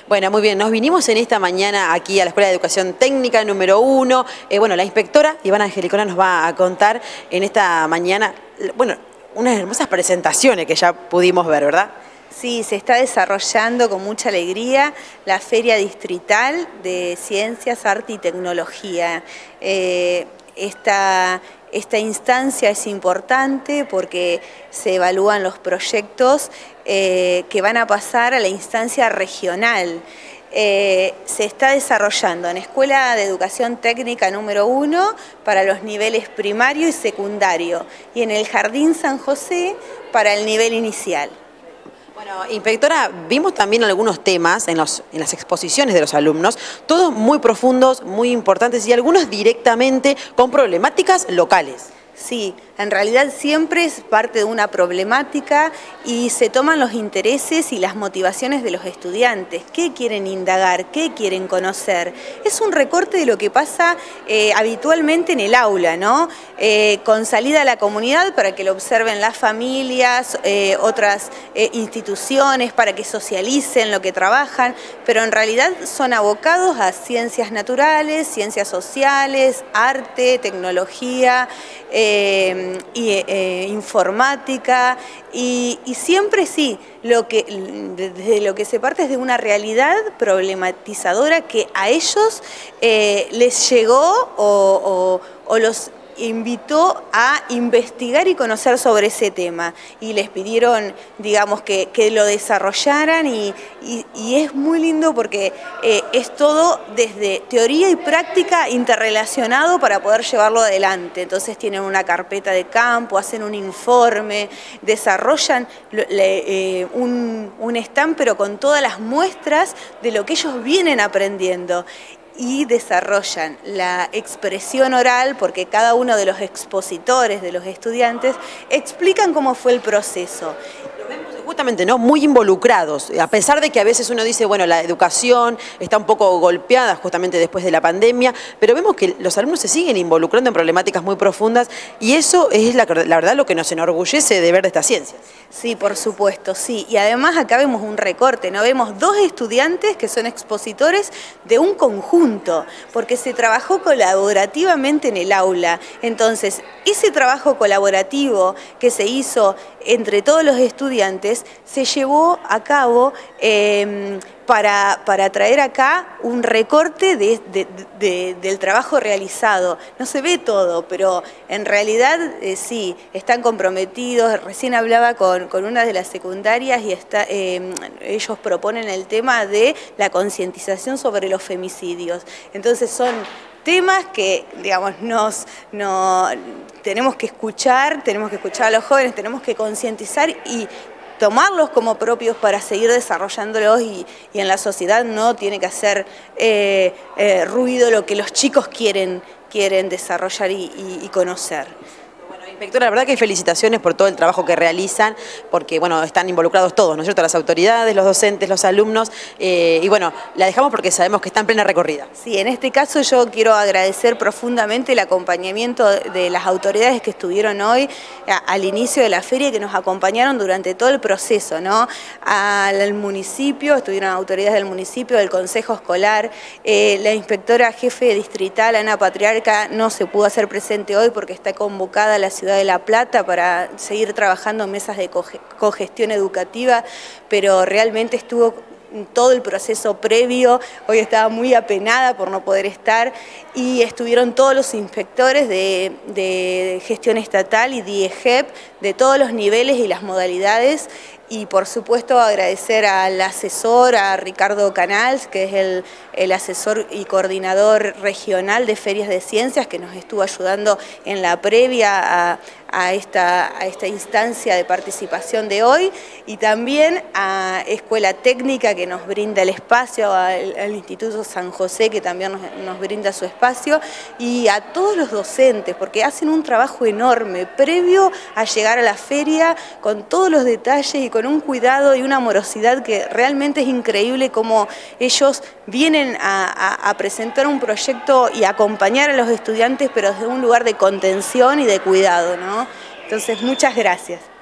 Bueno, muy bien, nos vinimos en esta mañana aquí a la Escuela de Educación Técnica número 1. Bueno, la inspectora Ivana Angelicona nos va a contar en esta mañana, bueno, unas hermosas presentaciones que ya pudimos ver, ¿verdad? Sí, se está desarrollando con mucha alegría la Feria Distrital de Ciencias, Arte y Tecnología. Esta instancia es importante porque se evalúan los proyectos que van a pasar a la instancia regional. Se está desarrollando en Escuela de Educación Técnica número 1 para los niveles primario y secundario y en el Jardín San José para el nivel inicial. Bueno, inspectora, vimos también algunos temas en las exposiciones de los alumnos, todos muy profundos, muy importantes y algunos directamente con problemáticas locales. Sí, en realidad siempre es parte de una problemática y se toman los intereses y las motivaciones de los estudiantes. ¿Qué quieren indagar? ¿Qué quieren conocer? Es un recorte de lo que pasa habitualmente en el aula, ¿no? Con salida a la comunidad para que lo observen las familias, otras instituciones, para que socialicen lo que trabajan, pero en realidad son abocados a ciencias naturales, ciencias sociales, arte, tecnología, informática y siempre sí, desde lo que se parte es de una realidad problematizadora que a ellos les llegó o los invitó a investigar y conocer sobre ese tema y les pidieron, digamos, que lo desarrollaran y es muy lindo porque es todo desde teoría y práctica interrelacionado para poder llevarlo adelante. Entonces tienen una carpeta de campo, hacen un informe, desarrollan un stand pero con todas las muestras de lo que ellos vienen aprendiendo. Y desarrollan la expresión oral porque cada uno de los expositores, de los estudiantes, explican cómo fue el proceso. Lo vemos justamente, ¿no? Muy involucrados, a pesar de que a veces uno dice, bueno, la educación está un poco golpeada justamente después de la pandemia, pero vemos que los alumnos se siguen involucrando en problemáticas muy profundas y eso es la verdad lo que nos enorgullece de ver de estas ciencias. Sí, por supuesto, sí. Y además acá vemos un recorte, ¿no? Vemos dos estudiantes que son expositores de un conjunto, porque se trabajó colaborativamente en el aula. Entonces, ese trabajo colaborativo que se hizo entre todos los estudiantes se llevó a cabo para traer acá un recorte del trabajo realizado. No se ve todo, pero en realidad sí, están comprometidos. Recién hablaba con una de las secundarias y ellos proponen el tema de la concientización sobre los femicidios. Entonces son temas que, digamos, tenemos que escuchar a los jóvenes, tenemos que concientizar y tomarlos como propios para seguir desarrollándolos y en la sociedad no tiene que hacer ruido lo que los chicos quieren desarrollar y conocer. Inspectora, la verdad que felicitaciones por todo el trabajo que realizan, porque bueno, están involucrados todos, ¿no es cierto? Las autoridades, los docentes, los alumnos, y bueno, la dejamos porque sabemos que está en plena recorrida. Sí, en este caso yo quiero agradecer profundamente el acompañamiento de las autoridades que estuvieron hoy al inicio de la feria y que nos acompañaron durante todo el proceso, ¿no? Al municipio, estuvieron autoridades del municipio, del consejo escolar, la inspectora jefe distrital, Ana Patriarca, no se pudo hacer presente hoy porque está convocada a la ciudad de La Plata para seguir trabajando en mesas de cogestión educativa, pero realmente estuvo todo el proceso previo. Hoy estaba muy apenada por no poder estar y estuvieron todos los inspectores de gestión estatal y DIEGEP de todos los niveles y las modalidades. Y por supuesto agradecer al asesor, a Ricardo Canals, que es el asesor y coordinador regional de ferias de ciencias, que nos estuvo ayudando en la previa a esta instancia de participación de hoy, y también a Escuela Técnica, que nos brinda el espacio, al Instituto San José, que también nos brinda su espacio, y a todos los docentes, porque hacen un trabajo enorme previo a llegar a la feria, con todos los detalles y con un cuidado y una amorosidad que realmente es increíble cómo ellos vienen a presentar un proyecto y acompañar a los estudiantes, pero desde un lugar de contención y de cuidado, ¿no? Entonces, muchas gracias.